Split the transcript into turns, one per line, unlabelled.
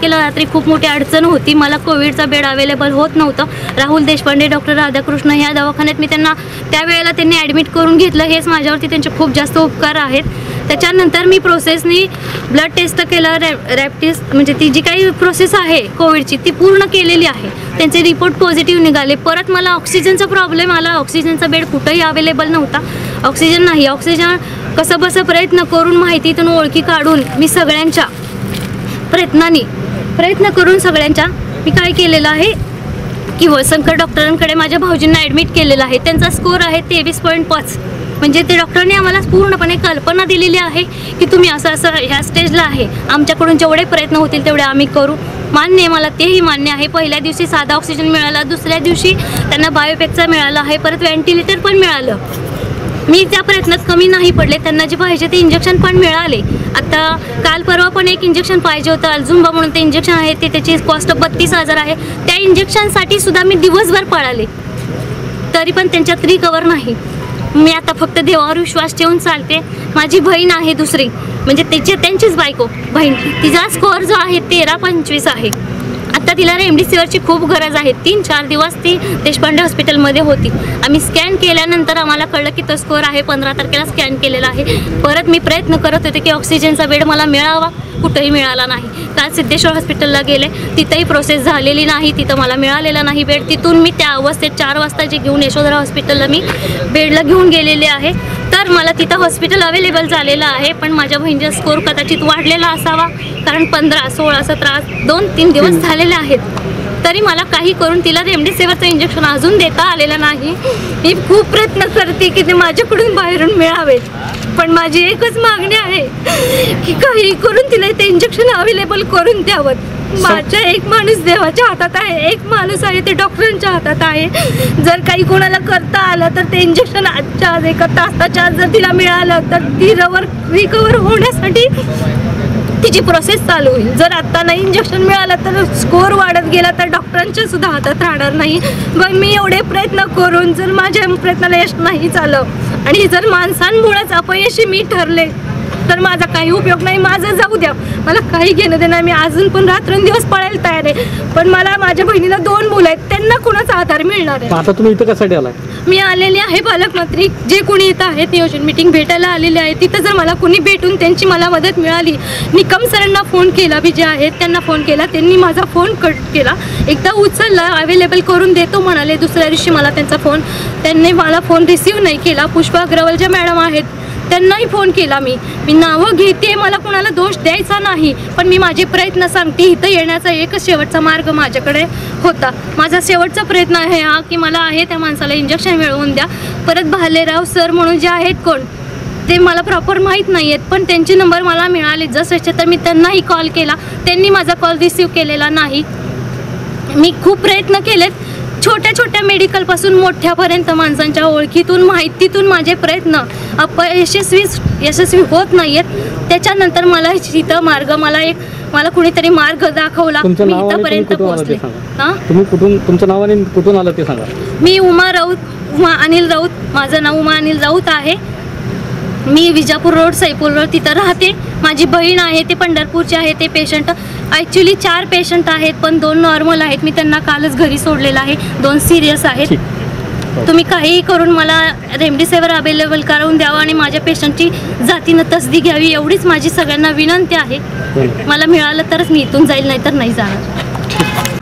तारखेला रात्री खूप मोठी अडचण होती. मला कोविडचा बेड अवेलेबल होत नव्हतं. राहुल देशपांडे, डॉक्टर राधाकृष्ण ह्या दवाखान्यात मी त्यावेळेला त्यांनी ॲडमिट करून घेतलं. हेच माझ्यावरती त्यांचे खूप जास्त उपकार आहेत. त्याच्यानंतर मी प्रोसेसनी ब्लड टेस्ट केलं, रॅप टेस्ट म्हणजे ती जी काही प्रोसेस आहे कोविडची ती पूर्ण केलेली आहे. त्यांचे रिपोर्ट पॉझिटिव्ह निघाले. परत मला ऑक्सिजनचा प्रॉब्लेम आला. ऑक्सिजनचा बेड कुठंही अवेलेबल नव्हता. ऑक्सिजन नाही. ऑक्सिजन कसं बसं प्रयत्न करून माहितीतून ओळखी काढून मी सगळ्यांच्या प्रयत्न करून सगळ्यांच्या मी काय केलेलं आहे की वळसंकर डॉक्टरांकडे माझ्या भाऊजींना ॲडमिट केलेलं आहे. त्यांचा स्कोअर आहे 23.5. म्हणजे ते डॉक्टरांनी आम्हाला पूर्णपणे कल्पना दिलेली आहे की तुम्ही असं ह्या स्टेजला आहे. आमच्याकडून जेवढे प्रयत्न होतील तेवढे आम्ही करू. मान्य आहे, मला तेही मान्य आहे. पहिल्या दिवशी साधा ऑक्सिजन मिळाला, दुसऱ्या दिवशी त्यांना बायोपॅकचा मिळाला आहे, परत व्हेंटिलेटर पण मिळालं. मी त्या प्रयत्नात कमी नाही पडले. त्यांना जे पाहिजे ते इंजेक्शन पण मिळाले. आता काल परवा पण एक इंजेक्शन पाहिजे होतं, अल्झुंबा म्हणून ते इंजेक्शन आहे. ते त्याची कॉस्ट 32,000 आहे. त्या इंजेक्शनसाठी सुद्धा मी दिवसभर पळाले, तरी पण त्यांच्यात रिकवर नाही. मी आता फक्त देवावर विश्वास ठेवून चालते. माझी बहीण आहे दुसरी, म्हणजे त्यांचीच बायको बहीण, तिचा स्कोअर जो आहे 13.25 आहे. आता तिला रेमडेसिवीरची खूप गरज आहे. 3-4 दिवस ती देशपांडे हॉस्पिटलमध्ये होती. आम्ही स्कॅन केल्यानंतर आम्हाला कळलं की तो स्कोअर आहे. 15 तारखेला स्कॅन केलेला आहे. परत मी प्रयत्न करत होते की ऑक्सिजनचा बेड मला मिळावा, कुठंही मिळाला नाही. काल सिद्धेश्वर हॉस्पिटलला गेले, तिथंही प्रोसेस झालेली नाही, तिथं मला मिळालेला नाही बेड. तिथून मी त्या अवस्थेत 4 वाजता जे घेऊन यशोधरा हॉस्पिटलला मी बेडला घेऊन गेलेले आहे. तर मला तिथं हॉस्पिटल अवेलेबल झालेलं आहे. पण माझ्या बहिणीचा स्कोअर कदाचित वाढलेला असावा, कारण 15, 16, 17, 2-3 दिवस झालेले आहेत. तरी मला काही करून तिला रेमडेसिवीरचं इंजेक्शन अजून देता आलेलं नाही. मी खूप प्रयत्न करते की ते माझ्याकडून बाहेरून मिळावेत, पण माझी एकच मागणी आहे की काही करून तिला ते इंजेक्शन अवेलेबल करून द्यावं. माझा एक माणूस देवाच्या हातात आहे, एक माणूस आहे ते डॉक्टरांच्या हातात आहे. जर काही कोणाला करता आलं तर ते इंजेक्शन आजच्या आज 1 तासाच्या आत जर तिला मिळालं तर ती रिकवर होण्यासाठी तिची प्रोसेस चालू होईल. जर आत्ता नाही इंजेक्शन मिळालं तर स्कोअर वाढत गेला तर डॉक्टरांच्या सुद्धा हातात राहणार नाही. पण मी एवढे प्रयत्न करून जर माझ्या प्रयत्नाला यश नाही झालं आणि जर माणसांमुळेच अपयशी मी ठरले तर माझा काही उपयोग नाही. माझं जाऊ द्या, मला काही घेणं देणार. मी अजून पण रात्रंदिवस पळायला तयार आहे. पण मला माझ्या बहिणीला 2 मुलं आहेत, त्यांना कुणाचा आधार मिळणार आहे?
आता तुम्ही इथं कशासाठी आलाय?
मी आलेली आहे पालकमंत्री जे कोणी इथं आहेत नियोजन मीटिंग भेटायला आलेले आहे. तिथं जर मला कोणी भेटून त्यांची मला मदत मिळाली. निकम सरांना फोन केला, मी जे आहेत त्यांना फोन केला, त्यांनी माझा फोन कट केला. एकदा उचलला, अवेलेबल करून देतो म्हणाले. दुसऱ्या दिवशी मला त्यांनी मला फोन रिसीव्ह नाही केला. पुष्पा अग्रवाल ज्या मॅडम आहेत त्यांनाही फोन केला. मी नावं घेते, मला कोणाला दोष द्यायचा नाही, पण मी माझे प्रयत्न सांगते. इथं येण्याचा एकच शेवटचा मार्ग माझ्याकडे होता. माझा शेवटचा प्रयत्न आहे हा की मला आहे त्या माणसाला इंजेक्शन मिळवून द्या. परत भालेराव सर म्हणून जे आहेत कोण ते मला प्रॉपर माहीत नाही आहेत, पण त्यांचे नंबर मला मिळाले जसं तर मी त्यांनाही कॉल केला. त्यांनी माझा कॉल रिसीव्ह केलेला नाही. मी खूप प्रयत्न केलेत, छोट्या छोट्या मेडिकलपासून मोठ्यापर्यंत माणसांच्या ओळखीतून माहितीतून माझे प्रयत्न यशस्वी होत नाही आहेत. त्याच्यानंतर मला इथं मला कुणीतरी मार्ग दाखवला. मी इथंपर्यंत पोहोचले.
तुमचं नाव आणि कुठून आलं ते सांगा.
मी उमा अनिल राऊत, माझं नाव उमा अनिल राऊत आहे. मी विजापूर रोड, सैपूर रोड तिथं राहते. माझी बहीण आहे ते पंढरपूरचे आहे. ते पेशंट ॲक्च्युली 4 पेशंट आहेत, पण 2 नॉर्मल आहेत. मी त्यांना कालच घरी सोडलेलं आहे. 2 सिरियस आहेत. तुम्ही काहीही करून मला रेमडेसिवीर अवेलेबल करून द्यावं आणि माझ्या पेशंटची जातीनं तसदी घ्यावी, एवढीच माझी सगळ्यांना विनंती आहे. मला मिळालं तरच मी इथून जाईल, नाही तर नाही जाणार.